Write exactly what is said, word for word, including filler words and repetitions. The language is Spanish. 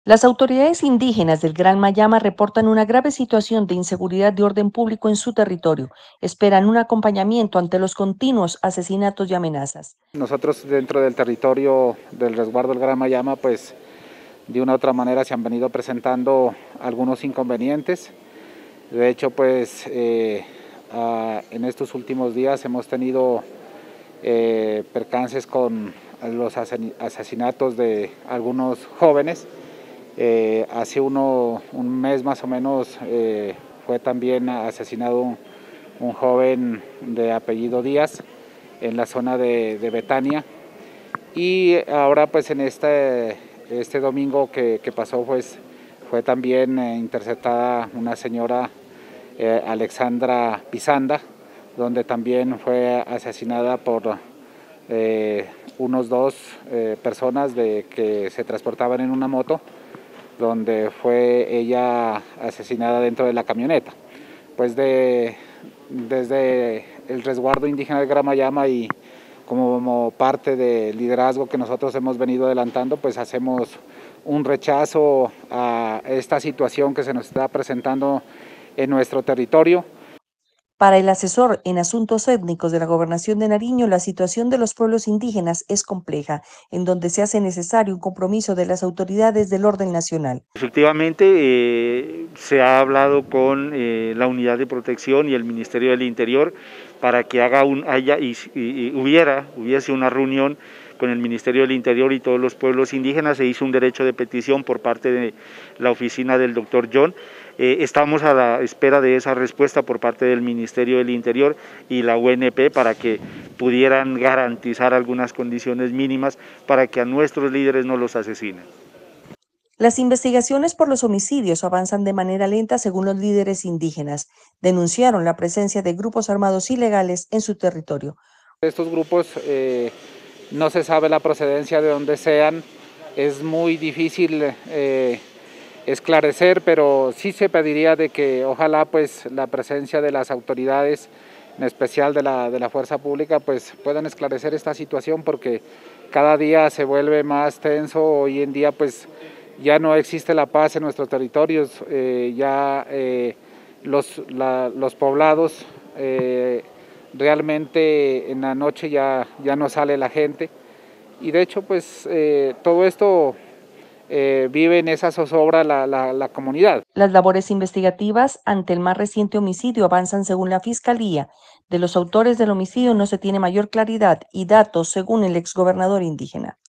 Las autoridades indígenas del Gran Mayama reportan una grave situación de inseguridad de orden público en su territorio. Esperan un acompañamiento ante los continuos asesinatos y amenazas. Nosotros dentro del territorio del resguardo del Gran Mayama, pues de una u otra manera se han venido presentando algunos inconvenientes. De hecho, pues eh, ah, en estos últimos días hemos tenido eh, percances con los asesinatos de algunos jóvenes. Eh, hace uno, un mes más o menos eh, fue también asesinado un, un joven de apellido Díaz en la zona de, de Betania, y ahora pues en este, este domingo que, que pasó pues fue también eh, interceptada una señora eh, Alexandra Pisanda, donde también fue asesinada por eh, unos dos eh, personas de, que se transportaban en una moto, donde fue ella asesinada dentro de la camioneta. Pues de, desde el resguardo indígena del Gran Mayama y como parte del liderazgo que nosotros hemos venido adelantando, pues hacemos un rechazo a esta situación que se nos está presentando en nuestro territorio. Para el asesor en asuntos étnicos de la Gobernación de Nariño, la situación de los pueblos indígenas es compleja, en donde se hace necesario un compromiso de las autoridades del orden nacional. Efectivamente, eh, se ha hablado con eh, la Unidad de Protección y el Ministerio del Interior para que haga un, haya y, y, y hubiera, hubiese una reunión con el Ministerio del Interior y todos los pueblos indígenas. Se hizo un derecho de petición por parte de la oficina del doctor John. Eh, estamos a la espera de esa respuesta por parte del Ministerio del Interior y la U N P para que pudieran garantizar algunas condiciones mínimas para que a nuestros líderes no los asesinen. Las investigaciones por los homicidios avanzan de manera lenta según los líderes indígenas. Denunciaron la presencia de grupos armados ilegales en su territorio. Estos grupos eh, no se sabe la procedencia de dónde sean, es muy difícil eh, esclarecer, pero sí se pediría de que ojalá pues la presencia de las autoridades, en especial de la, de la fuerza pública, pues puedan esclarecer esta situación, porque cada día se vuelve más tenso. Hoy en día pues ya no existe la paz en nuestros territorios, eh, ya eh, los, la, los poblados eh, realmente en la noche ya, ya no sale la gente, y de hecho pues eh, todo esto eh, vive en esa zozobra la, la, la comunidad. Las labores investigativas ante el más reciente homicidio avanzan según la Fiscalía. De los autores del homicidio no se tiene mayor claridad y datos según el exgobernador indígena.